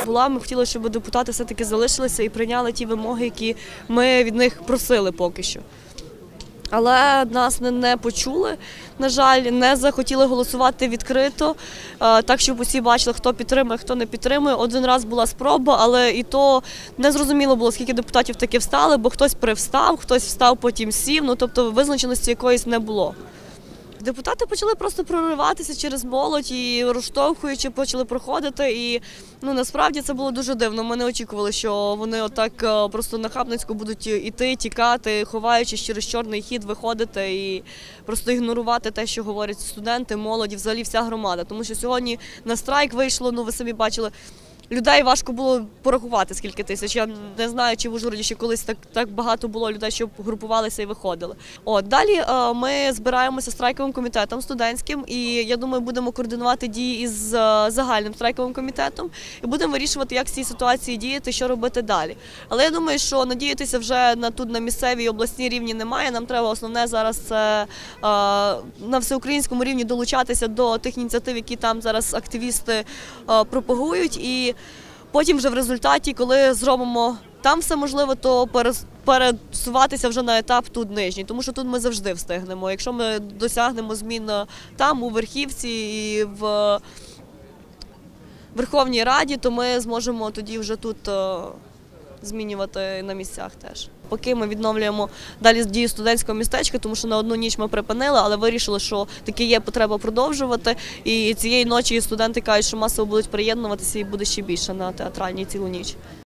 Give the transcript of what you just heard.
була. Ми хотіли, щоб депутати все-таки залишилися і прийняли ті вимоги, які ми від них просили поки що. Але нас не почули, на жаль, не захотіли голосувати відкрито, так, щоб усі бачили, хто підтримує, хто не підтримує. Один раз була спроба, але і то не зрозуміло було, скільки депутатів таки встали, бо хтось привстав, хтось встав, потім сів, тобто визначеності якоїсь не було. Депутати почали просто прориватися через молодь і розштовхуючи, почали проходити. І насправді це було дуже дивно. Ми не очікували, що вони отак просто нахабницько будуть іти, тікати, ховаючись через чорний хід, виходити і просто ігнорувати те, що говорять студенти, молоді, взагалі вся громада. Тому що сьогодні на страйк вийшло, ви самі бачили, людей важко було порахувати, скільки тисяч. Я не знаю, чи в Ужгороді ще колись так багато було людей, що групувалися і виходили. Далі ми збираємося з страйковим комітетом студентським, і я думаю, будемо координувати дії із загальним страйковим комітетом і будемо вирішувати, як в цій ситуації діяти, що робити далі. Але я думаю, що надіятися вже на місцевій і обласній рівні немає. Нам треба основне зараз це на всеукраїнському рівні долучатися до тих ініціатив, які там зараз активісти пропагують. І потім вже в результаті, коли зробимо там все можливо, то пересуватися вже на етап тут нижній, тому що тут ми завжди встигнемо. Якщо ми досягнемо змін там, у Верхівці і в Верховній Раді, то ми зможемо тоді вже тут змінювати на місцях теж. Поки ми відновлюємо далі дію студентського містечка, тому що на одну ніч ми припинили, але вирішили, що таки є потреба продовжувати. І цієї ночі студенти кажуть, що масово будуть приєднуватися і буде ще більше на театральній цілу ніч.